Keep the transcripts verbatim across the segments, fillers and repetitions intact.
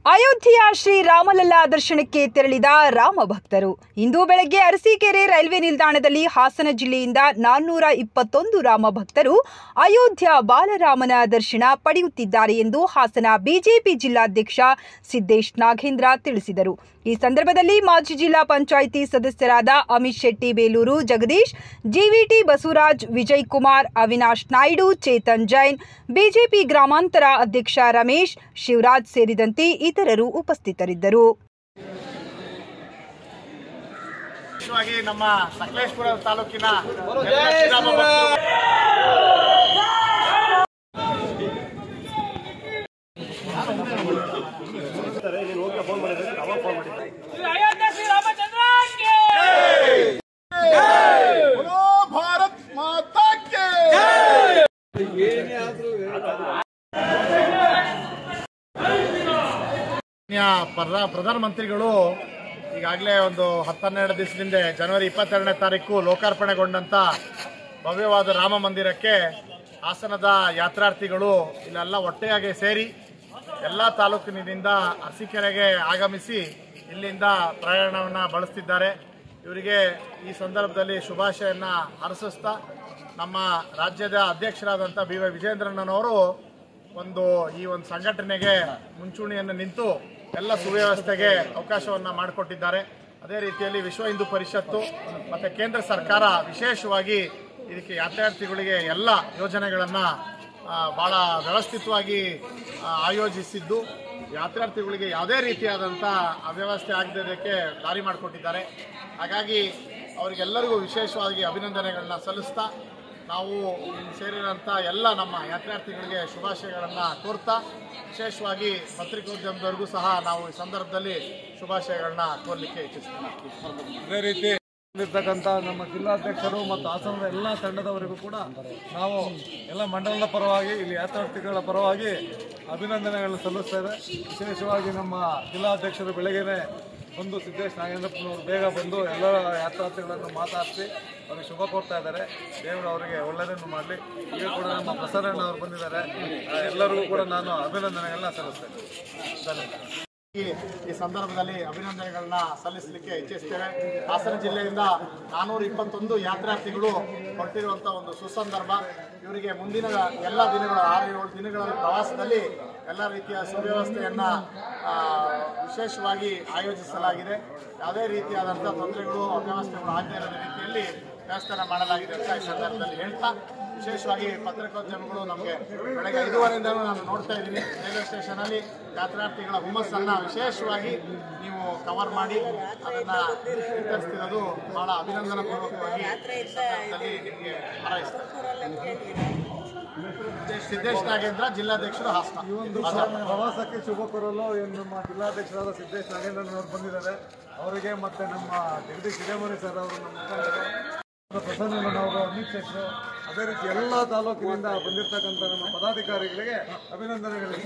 ಅಯೋಧ್ಯೆಯ ಶ್ರೀ ರಾಮಲಲ್ಲಾ ದರ್ಶನಕ್ಕೆ ತೆರಳಿದ ರಾಮ ಭಕ್ತರು ಇಂದು ಬೆಳಗ್ಗೆ ಅರಸೀಕೆರೆ ರೈಲ್ವೆ ನಿಲ್ದಾಣದಲ್ಲಿ ಹಾಸನ ಜಿಲ್ಲೆಯಿಂದ ನಾನ್ನೂರ ಇಪ್ಪತ್ತೊಂದು ರಾಮ ಭಕ್ತರು ಅಯೋಧ್ಯೆ ಬಾಲರಾಮನ ದರ್ಶನ ಪಡೆಯುತ್ತಿದ್ದಾರೆ ಎಂದು ಹಾಸನ ಬಿಜೆಪಿ ಜಿಲ್ಲಾಧ್ಯಕ್ಷ ಸಿದ್ದೇಶ್ ನಾಗೇಂದ್ರ ತಿಳಿಸಿದರು. ಈ ಸಂದರ್ಭದಲ್ಲಿ ಮಾಜಿ ಜಿಲ್ಲಾ ಪಂಚಾಯಿತಿ ಸದಸ್ಯರಾದ ಅಮಿತ್ ಶೆಟ್ಟಿ ಬೇಲೂರು, ಜಗದೀಶ್, ಜಿವಿಟಿ ಬಸವರಾಜ್, ವಿಜಯ್ ಕುಮಾರ್, ಅವಿನಾಶ್ ನಾಯ್ಡು, ಚೇತನ್ ಜೈನ್, ಬಿಜೆಪಿ ಗ್ರಾಮಾಂತರ ಅಧ್ಯಕ್ಷ ರಮೇಶ್, ಶಿವರಾಜ್ ಸೇರಿದಂತೆ ಇತರರು ಉಪಸ್ಥಿತರಿದ್ದರು. ನಮ್ಮ ಸಕಲೇಶಪುರ ತಾಲೂಕಿನ ಭಾರತ್ ಮಾತಾ ಕೆ ಪ್ರಧಾನಮಂತ್ರಿಗಳು ಈಗಾಗಲೇ ಒಂದು ಹತ್ತೆರಡು ದಿವಸದಿಂದ ಜನವರಿ ಇಪ್ಪತ್ತೆರಡನೇ ತಾರೀಕು ಲೋಕಾರ್ಪಣೆಗೊಂಡಂತ ಭವ್ಯವಾದ ರಾಮ ಮಂದಿರಕ್ಕೆ ಹಾಸನದ ಯಾತ್ರಾರ್ಥಿಗಳು ಇಲ್ಲೆಲ್ಲ ಒಟ್ಟೆಯಾಗಿ ಸೇರಿ ಎಲ್ಲ ತಾಲೂಕಿನಿಂದ ಅರಸೀಕೆರೆಗೆ ಆಗಮಿಸಿ ಇಲ್ಲಿಂದ ಪ್ರಯಾಣವನ್ನು ಬಳಸ್ತಿದ್ದಾರೆ. ಇವರಿಗೆ ಈ ಸಂದರ್ಭದಲ್ಲಿ ಶುಭಾಶಯನ ಹಾರೈಸ್ತಾ ನಮ್ಮ ರಾಜ್ಯದ ಅಧ್ಯಕ್ಷರಾದಂಥ ಬಿ ವೈ ವಿಜೇಂದ್ರಣ್ಣನವರು ಒಂದು ಈ ಒಂದು ಸಂಘಟನೆಗೆ ಮುಂಚೂಣಿಯನ್ನು ನಿಂತು ಎಲ್ಲ ಸುವ್ಯವಸ್ಥೆಗೆ ಅವಕಾಶವನ್ನು ಮಾಡಿಕೊಟ್ಟಿದ್ದಾರೆ. ಅದೇ ರೀತಿಯಲ್ಲಿ ವಿಶ್ವ ಹಿಂದೂ ಪರಿಷತ್ತು ಮತ್ತು ಕೇಂದ್ರ ಸರ್ಕಾರ ವಿಶೇಷವಾಗಿ ಇದಕ್ಕೆ ಯಾತ್ರಾರ್ಥಿಗಳಿಗೆ ಎಲ್ಲ ಯೋಜನೆಗಳನ್ನು ಭಾಳ ವ್ಯವಸ್ಥಿತವಾಗಿ ಆಯೋಜಿಸಿದ್ದು ಯಾತ್ರಾರ್ಥಿಗಳಿಗೆ ಯಾವುದೇ ರೀತಿಯಾದಂಥ ಅವ್ಯವಸ್ಥೆ ಆಗದಿದ್ದಕ್ಕೆ ದಾರಿ ಮಾಡಿಕೊಟ್ಟಿದ್ದಾರೆ. ಹಾಗಾಗಿ ಅವರಿಗೆಲ್ಲರಿಗೂ ವಿಶೇಷವಾಗಿ ಅಭಿನಂದನೆಗಳನ್ನ ಸಲ್ಲಿಸ್ತಾ ನಾವು ಸೇರಿದಂಥ ಎಲ್ಲ ನಮ್ಮ ಯಾತ್ರಾರ್ಥಿಗಳಿಗೆ ಶುಭಾಶಯಗಳನ್ನು ಕೋರ್ತಾ ವಿಶೇಷವಾಗಿ ಪತ್ರಿಕೋದ್ಯಮದವರೆಗೂ ಸಹ ನಾವು ಈ ಸಂದರ್ಭದಲ್ಲಿ ಶುಭಾಶಯಗಳನ್ನ ಕೋರಲಿಕ್ಕೆ ಇಚ್ಛಿಸ್ತೀವಿ. ಅದೇ ರೀತಿ ಇರ್ತಕ್ಕಂಥ ನಮ್ಮ ಜಿಲ್ಲಾಧ್ಯಕ್ಷರು ಮತ್ತು ಹಾಸನದ ಎಲ್ಲ ತಂಡದವರಿಗೂ ಕೂಡ ನಾವು ಎಲ್ಲ ಮಂಡಲದ ಪರವಾಗಿ ಇಲ್ಲಿ ಯಾತ್ರಾರ್ಥಿಗಳ ಪರವಾಗಿ ಅಭಿನಂದನೆಗಳನ್ನು ಸಲ್ಲಿಸ್ತೇವೆ. ವಿಶೇಷವಾಗಿ ನಮ್ಮ ಜಿಲ್ಲಾಧ್ಯಕ್ಷರು ಬೆಳಗ್ಗೆನೆ ಬಂದು ಸಿದ್ದೇಶ್ ನಾಗೇಂದ್ರಪ್ಪನವರು ಬೇಗ ಬಂದು ಎಲ್ಲ ಯಾತ್ರಾರ್ಥಿಗಳನ್ನು ಮಾತಾಡಿಸಿ ಅವರಿಗೆ ಶುಭ ಕೋರ್ತಾ ಇದ್ದಾರೆ. ದೇವರು ಅವರಿಗೆ ಒಳ್ಳೆಯದನ್ನು ಮಾಡಲಿ. ಈಗ ಕೂಡ ನಮ್ಮ ಪ್ರಸರಣ ಅವರು ಬಂದಿದ್ದಾರೆ. ಎಲ್ಲರಿಗೂ ಕೂಡ ನಾನು ಅಭಿನಂದನೆಗಳನ್ನ ಸಲ್ಲಿಸ್ತೇನೆ. ಧನ್ಯವಾದ. ಈ ಸಂದರ್ಭದಲ್ಲಿ ಅಭಿನಂದನೆಗಳನ್ನ ಸಲ್ಲಿಸಲಿಕ್ಕೆ ಇಚ್ಛಿಸ್ತೇವೆ. ಹಾಸನ ಜಿಲ್ಲೆಯಿಂದ ನಾನ್ನೂರ ಇಪ್ಪತ್ತೊಂದು ಯಾತ್ರಾರ್ಥಿಗಳು ಹೊರಟಿರುವಂಥ ಒಂದು ಸುಸಂದರ್ಭ. ಇವರಿಗೆ ಮುಂದಿನ ಎಲ್ಲ ದಿನಗಳು ಆರು ಏಳು ದಿನಗಳ ಪ್ರವಾಸದಲ್ಲಿ ಎಲ್ಲ ರೀತಿಯ ಸುವ್ಯವಸ್ಥೆಯನ್ನು ವಿಶೇಷವಾಗಿ ಆಯೋಜಿಸಲಾಗಿದೆ. ಯಾವುದೇ ರೀತಿಯಾದಂಥ ತೊಂದರೆಗಳು ಅವ್ಯವಸ್ಥೆಗಳು ಆಗದೇ ಇರೋ ರೀತಿಯಲ್ಲಿ ವ್ಯವಸ್ಥೆ ಮಾಡಲಾಗಿದೆ ಅಂತ ಈ ಸಂದರ್ಭದಲ್ಲಿ ಹೇಳ್ತಾ ವಿಶೇಷವಾಗಿ ಪತ್ರಿಕೋದ್ಯಮಗಳು ನಮಗೆ ಬೆಳಗ್ಗೆ ಐದೂವರೆಯಿಂದಲೂ ನಾನು ನೋಡ್ತಾ ಇದ್ದೀನಿ ರೈಲ್ವೆ ಸ್ಟೇಷನಲ್ಲಿ ಯಾತ್ರಾರ್ಥಿಗಳ ಹುಮ್ಮಸ್ಸನ್ನು ವಿಶೇಷವಾಗಿ ನೀವು ಕವರ್ ಮಾಡಿ ಅದನ್ನು ವಿತರಿಸ್ತಿರೋದು ಭಾಳ ಅಭಿನಂದನಾಪೂರ್ವಕವಾಗಿ ಸಂದರ್ಭದಲ್ಲಿ ನಿಮಗೆ ಹಾರೈಸ್ತಾರೆ. ಸಿದ್ದೇಶ್ ನಾಗೇಂದ್ರ, ಜಿಲ್ಲಾಧ್ಯಕ್ಷರು, ಹಾಸನ. ಈ ಒಂದು ಪ್ರವಾಸಕ್ಕೆ ಶುಭ ಕೋರಲು ನಮ್ಮ ಜಿಲ್ಲಾಧ್ಯಕ್ಷರಾದ ಸಿದ್ದೇಶ್ ನಾಗೇಂದ್ರನವರು ಬಂದಿದ್ದಾರೆ. ಅವರಿಗೆ ಮತ್ತೆ ನಮ್ಮ ಜಗದೀಶ್ ಹಿರೇಮನಿ ಸರ್ ಅವರು, ನಮ್ಮ ಮುಖಂಡರು ಪ್ರಸನ್ನಣ್ಣನವರು, ಅಮಿತ್ ಶೆಟ್ಟಿ, ಅದೇ ರೀತಿ ಎಲ್ಲ ತಾಲೂಕಿನಿಂದ ಬಂದಿರತಕ್ಕಂಥ ನಮ್ಮ ಪದಾಧಿಕಾರಿಗಳಿಗೆ ಅಭಿನಂದನೆಗಳು.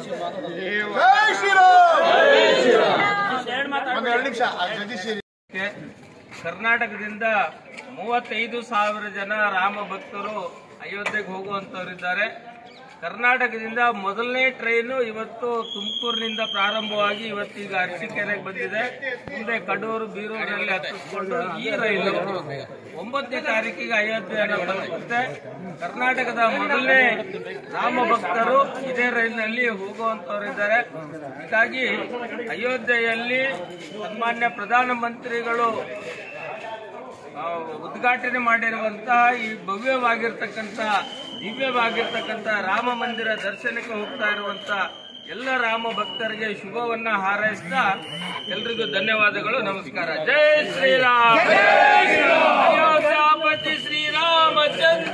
ಕರ್ನಾಟಕದಿಂದ ಮೂವತ್ತೈದು ಸಾವಿರ ಜನ ರಾಮ ಭಕ್ತರು ಅಯೋಧ್ಯೆಗೆ ಹೋಗುವಂತವರಿದ್ದಾರೆ. ಕರ್ನಾಟಕದಿಂದ ಮೊದಲನೇ ಟ್ರೈನು ಇವತ್ತು ತುಮಕೂರಿನಿಂದ ಪ್ರಾರಂಭವಾಗಿ ಇವತ್ತೀಗ ಅರಸೀಕೆರೆಗೆ ಬಂದಿದೆ. ಮುಂದೆ ಕಡೂರು, ಬೀರೂರಲ್ಲಿ ಹತ್ತಿಸ್ಕೊಂಡು ಈ ರೈಲು ಒಂಬತ್ತನೇ ತಾರೀಕಿಗೆ ಅಯೋಧ್ಯೆಯನ್ನು ತಲುಪುತ್ತೆ. ಕರ್ನಾಟಕದ ಮೊದಲನೇ ರಾಮ ಭಕ್ತರು ಇದೇ ರೈಲಿನಲ್ಲಿ ಹೋಗುವಂತವರಿದ್ದಾರೆ. ಹೀಗಾಗಿ ಅಯೋಧ್ಯೆಯಲ್ಲಿ ಸನ್ಮಾನ್ಯ ಪ್ರಧಾನಮಂತ್ರಿಗಳು ಉದ್ಘಾಟನೆ ಮಾಡಿರುವಂತಹ ಈ ಭವ್ಯವಾಗಿರ್ತಕ್ಕಂಥ ದಿವ್ಯವಾಗಿರ್ತಕ್ಕಂಥ ರಾಮ ಮಂದಿರ ದರ್ಶನಕ್ಕೆ ಹೋಗ್ತಾ ಇರುವಂತ ಎಲ್ಲ ರಾಮ ಭಕ್ತರಿಗೆ ಶುಭವನ್ನ ಹಾರೈಸ್ತಾ ಎಲ್ರಿಗೂ ಧನ್ಯವಾದಗಳು. ನಮಸ್ಕಾರ. ಜೈ ಶ್ರೀರಾಮ್. ಅಯೋಧ್ಯಾಪತಿ ಶ್ರೀರಾಮಚಂದ್ರ.